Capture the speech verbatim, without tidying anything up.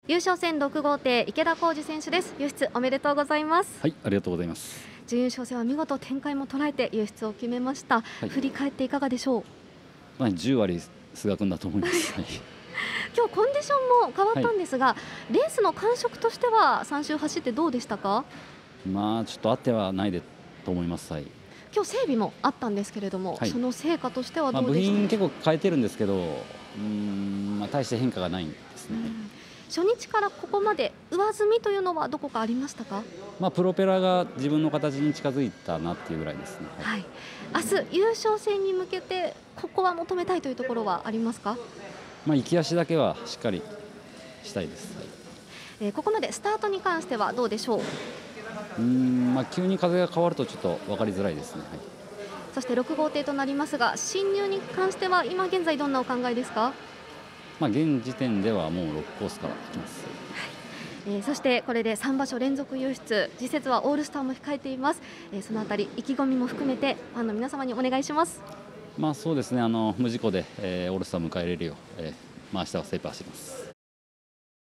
優勝戦ろく号艇池田浩司選手です。優出おめでとうございます。 はい、ありがとうございます。 準優勝戦は見事展開も捉えて優出を決めました、はい、振り返っていかがでしょう。 まあ、じゅう割菅君だと思います、はい、 今日コンディションも変わったんですが、はい、レースの感触としてはさん周走ってどうでしたか。 まあちょっとあってはないでと思います、はい、 今日整備もあったんですけれども、はい、その成果としてはどうでしょう。 まあ、部品結構変えてるんですけど、うーん、まあ、大して変化がないんですね。 初日からここまで上積みというのはどこかありましたか。 まあ、プロペラが自分の形に近づいたなっていうぐらいですね。 はい、明日優勝戦に向けてここは求めたいというところはありますか。 まあ、行き足だけはしっかりしたいです、はい、 えー、ここまでスタートに関してはどうでしょう。 うーん、まあ、急に風が変わるとちょっと分かりづらいですね、はい、 そしてろく号艇となりますが、進入に関しては今現在どんなお考えですか。 まあ、現時点ではもうろくコースから行きます。 はい、えー、そしてこれでさん場所連続優出、次節はオールスターも控えています、えー、そのあたり意気込みも含めてファンの皆様にお願いします。 まあそうですね、あの無事故で、えー、オールスターを迎えれるよう、えーまあ、明日は精一杯走ります。